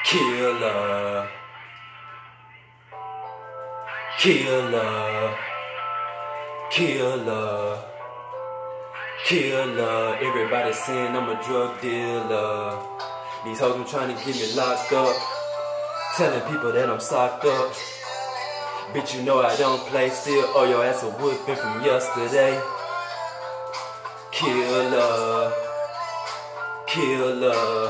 Killer, killer, killer, killer. Everybody saying I'm a drug dealer. These hoes been trying to get me locked up, telling people that I'm socked up. Bitch, you know I don't play, still owe your ass a whooping from yesterday. Killer, killer,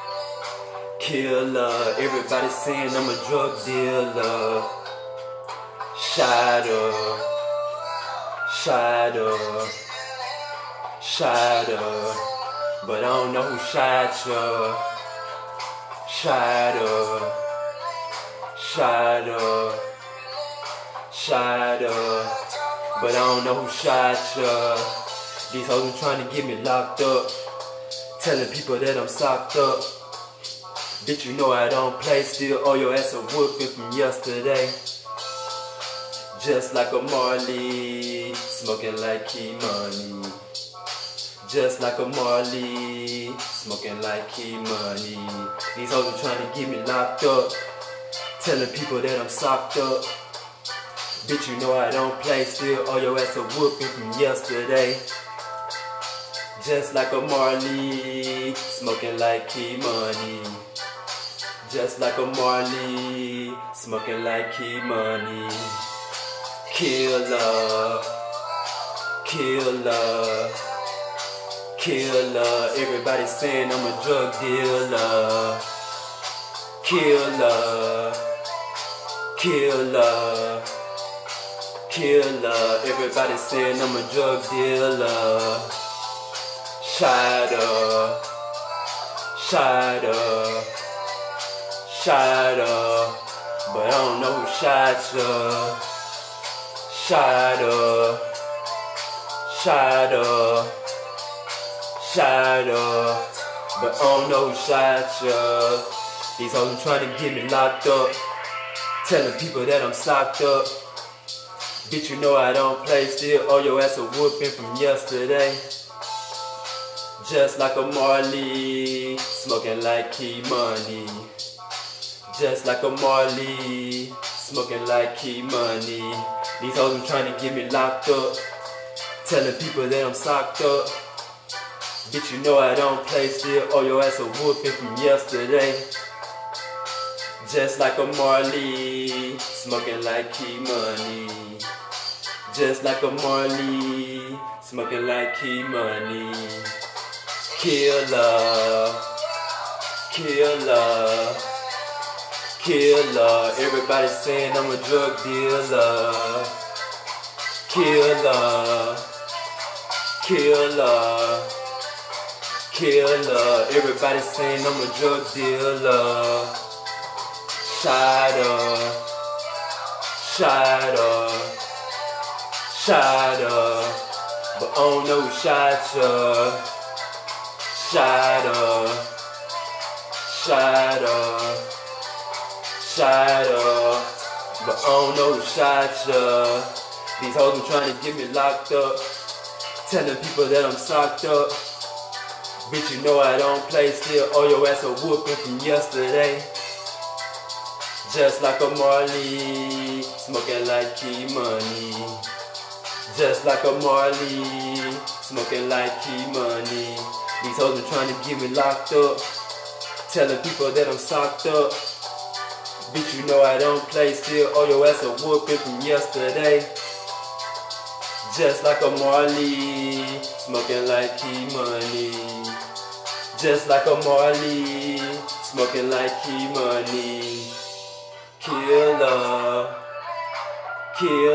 killer. Everybody saying I'm a drug dealer. Shadow, shadow, shadow. But I don't know who shot you. Shadow, shadow, shadow. But I don't know who shot you. These hoes been trying to get me locked up, telling people that I'm socked up. Bitch, you know I don't play, still owe your ass a whooping from yesterday. Just like a Marley, smoking like Key Money. Just like a Marley, smoking like Key Money. These hoes are trying to get me locked up, telling people that I'm socked up. Bitch, you know I don't play, still owe your ass a whooping from yesterday. Just like a Marley, smoking like Key Money. Just like a Marley, smoking like Key Money. Killer, killer, killer. Everybody saying I'm a drug dealer. Killer, killer, killer. Everybody saying I'm a drug dealer. Shadow, shadow, shadow. But I don't know who shot you. Shadow, shadow, shadow. But I don't know who shot you. These hoes been trying to get me locked up, telling people that I'm socked up. Bitch, you know I don't play, still owe your ass a whooping from yesterday. Just like a Marley, smoking like Key Money. Just like a Marley, smoking like Key Money. These hoes been trying to get me locked up, telling people that I'm socked up. Bitch, you know I don't play, still owe your ass a whooping from yesterday. Just like a Marley, smoking like Key Money. Just like a Marley, smoking like Key Money. Killer, killer, killer. Everybody saying I'm a drug dealer. Killer, killer, killer. Everybody saying I'm a drug dealer. Shadow, shadow, shadow. But I don't know who shot you. Shadow, shadow, shadow. But I don't know who shot you. These hoes been trying to get me locked up, telling people that I'm socked up. Bitch, you know I don't play, still owe your ass a whooping from yesterday. Just like a Marley, smoking like Key Money. Just like a Marley, smoking like Key Money. These hoes been trying to get me locked up, telling people that I'm socked up. Bitch, you know I don't play, still owe your ass a whooping from yesterday. Just like a Marley, smoking like Key Money. Just like a Marley, smoking like Key Money. Killer, killer.